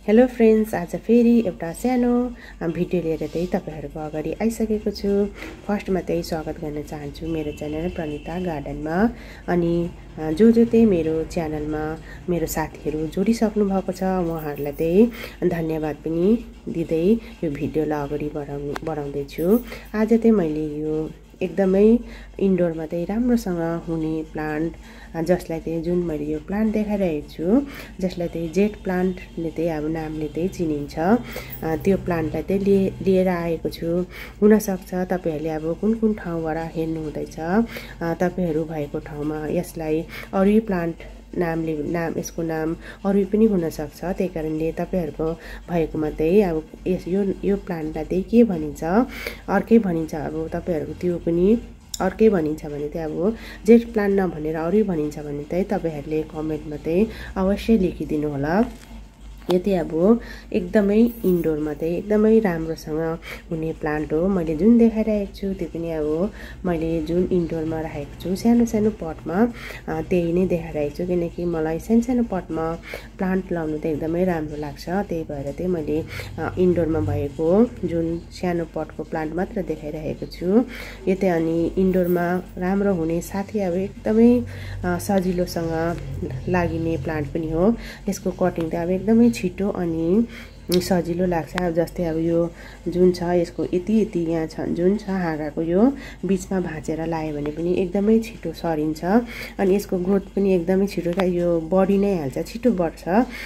Hello friends, आज फेरि एउटा सानो भिडियो लिएर चाहिँ तपाईहरुको अगाडि आइसकेको छु। फर्स्टमा चाहिँ स्वागत गर्न चाहन्छु मेरो च्यानल प्रणिता गार्डनमा। अनि जो चाहिँ मेरो च्यानलमा मेरो साथीहरु जोडिसक्नु भएको छ उहाँहरुलाई चाहिँ धन्यवाद पनि दिदै यो भिडियोलाई अगाडि बढाउँदै छु। आज चाहिँ मैले यो एकदमै इन्डोरमा चाहिँ राम्रोसँग हुने प्लान्ट जसलाई चाहिँ जुन मैले यो प्लान्ट देखाइरहेको छु जसलाई चाहिँ जेट प्लान्टले चाहिँ अब नामले चाहिँ चिनिन्छ, त्यो प्लान्टलाई चाहिँ लिएर आएको छु। हुन सक्छ तपाईहरुले अब कुन ठाउँबाट हेर्नु हुँदैछ, तपाईहरु भएको ठाउँमा यसलाई अरू प्लान्ट नाम यसको नाम अरू पनि हुन सक्छ। त्यही कारणले तपाईहरुको भएकोमा चाहिँ अब यो प्लान्टलाई चाहिँ के भनिन्छ, अर्कै भनिन्छ, अब तपाईहरुको त्यो पनि अर्कै भनिन्छ भने चाहिँ अब जेट प्लान्ट नभनेर अरू भनिन्छ भने चाहिँ तपाईहरुले कमेन्टमा चाहिँ अवश्य लेखिदिनु होला। यो चाहिँ अब एकदमै इन्डोरमा चाहिँ एकदमै राम्रोसँग हुने प्लान्ट हो। मैले जुन देखाइरहेको छु त्यो पनि अब मैले जुन इन्डोरमा राखेको छु सानो सानो पटमा त्यही नै देखाइरहेको छु, किनकि मलाई सानो सानो पटमा प्लान्ट लाउनु चाहिँ एकदमै राम्रो लाग्छ। त्यही भएर चाहिँ मैले इन्डोरमा भएको जुन सानो पटको प्लान्ट मात्र देखाइरहेको छु। यो चाहिँ अनि इन्डोरमा राम्रो हुने साथै अब एकदमै सजिलोसँग लागिने प्लान्ट पनि हो। यसको कटिङ चाहिँ अब एकदमै छिटो अनि सजिलो लाग्छ। अब जस्तै अब यो जुन छ यसको यति यहाँ छ जुन छ हाँगाको यो बीचमा भाँचेर लायो भने पनि एकदमै छिटो सरिन्छ। अनि यसको ग्रोथ पनि एकदमै छिटो, यो बढी नै हाल्छ, छिटो बढ्छ,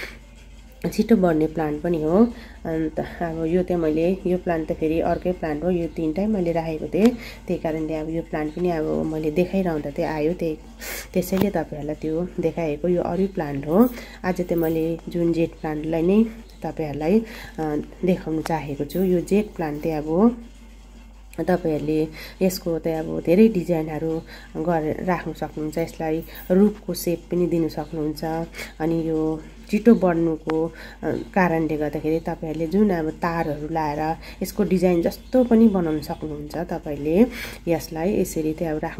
छिटो बढ्ने प्लान्ट पनि हो। अन्त अब यो चाहिँ मैले यो प्लान्ट त फेरि अर्कै प्लान्ट हो, यो तीनटै मैले राखेको थिएँ। त्यही कारणले अब यो प्लान्ट पनि अब मैले देखाइरहँदा चाहिँ आयो, त्यसैले तपाईहरुलाई त्यो देखाएको। यो अरू प्लान्ट हो। आज चाहिँ मैले जुन जेट प्लान्टलाई नै तपाईहरुलाई देखाउन चाहेको छु। यो जेट प्लान्ट चाहिँ अब तपाईहरुले यसको चाहिँ अब धेरै डिजाइनहरु गरेर राख्न सक्नुहुन्छ। यसलाई रुखको शेप पनि दिन सक्नुहुन्छ। अनि यो छिटो बढ्नुको कारणले गर्दाखेरि तपाईहरुले जुन अब तारहरु लाएर यसको डिजाइन जस्तो पनि बनाउन सक्नुहुन्छ। तपाईले यसलाई यसरी चाहिँ अब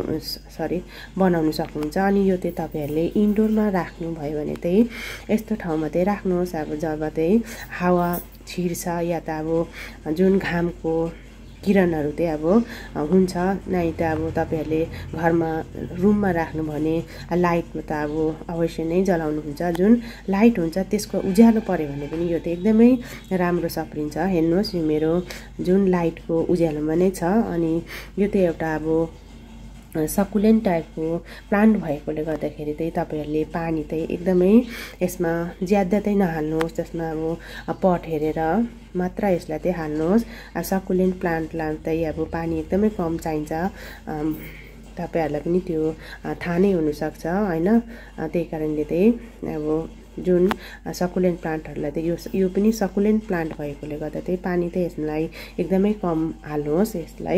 बनाउन सक्नुहुन्छ। अनि यो चाहिँ तपाईहरुले इन्डोरमा राख्नु भयो भने चाहिँ यस्तो ठाउँमा चाहिँ राख्नुहोस् अब जब चाहिँ हावा छिर्छ या त अब जुन घामको किरणहरु चाहिँ अब हुन्छ, नै त अब तपाईहरुले घरमा रुममा राख्नु भने लाइटमा त अब अवश्य नै जलाउनु हुन्छ। जुन लाइट हुन्छ त्यसको उज्यालो पर्यो भने पनि यो चाहिँ एकदमै राम्रो सप्रिन्छ। हेर्नुहोस् यो मेरो जुन लाइटको उज्यालोमा नै छ। अनि यो चाहिँ एउटा अब सकुलेन्ट टाइपको प्लान्ट भएकोले गर्दाखेरि चाहिँ तपाईहरुले पानी चाहिँ एकदमै यसमा ज्यादा चाहिँ नहाल्नुहोस्। त्यसमा अब पट हेरेर मात्र यसलाई चाहिँ हाल्नुहोस्। सकुलेन्ट प्लान्टलाई चाहिँ अब पानी एकदमै कम चाहिन्छ, तपाईहरुलाई पनि त्यो थाहा नै हुन सक्छ हैन। त्यही कारणले चाहिँ अब जुन सकुलेन्ट प्लान्टहरुलाई चाहिँ यो पनि सकुलेन्ट प्लान्ट भएकोले गर्दा चाहिँ पानी चाहिँ यसलाई एकदमै कम हाल्नुहोस्। यसलाई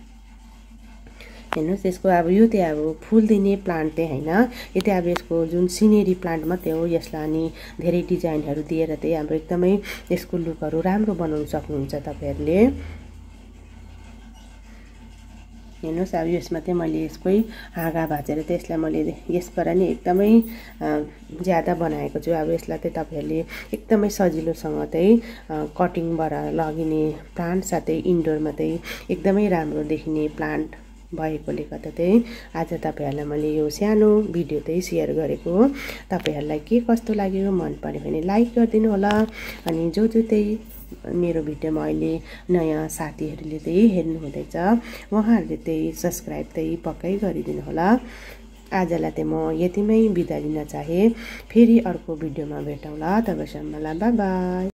हेर्नुहोस्, यसको अब यो चाहिँ अब फुल दिने प्लान्ट चाहिँ हैन, यो चाहिँ अब यसको जुन सिनेरी प्लान्ट मात्रै हो। यसलाई अनि धेरै डिजाइनहरु दिएर चाहिँ अब एकदमै यसको लुकहरु राम्रो बनाउन सक्नुहुन्छ तपाईहरुले। हेर्नुहोस् अब यसमा चाहिँ मैले यसकै हाँगा भाँचेर चाहिँ यसलाई मैले यसबाट नि एकदमै ज्यादा बनाएको छु। अब यसलाई चाहिँ तपाईहरुले एकदमै सजिलोसँग चाहिँ कटिङबाट लगिने प्लान्ट साथै इन्डोरमा चाहिँ एकदमै राम्रो देखिने प्लान्ट भएकोले गर्दा चाहिँ आज तपाईहरुलाई मैले यो सानो भिडियो चाहिँ शेयर गरेको। तपाईहरुलाई के कस्तो लाग्यो, मन पर्यो भने लाइक गरिदिनु होला। अनि जो चाहिँ मेरो भिडियोमा अहिले नयाँ साथीहरुले चाहिँ हेर्नु हुँदैछ उहाँहरुले चाहिँ सब्स्क्राइब चाहिँ पक्कै गरिदिनु होला। आजलाई चाहिँ म यतिमै बिदा दिन चाहे। फेरि अर्को भिडियोमा भेटौँला। तबसम्मलाई बाइ बाइ।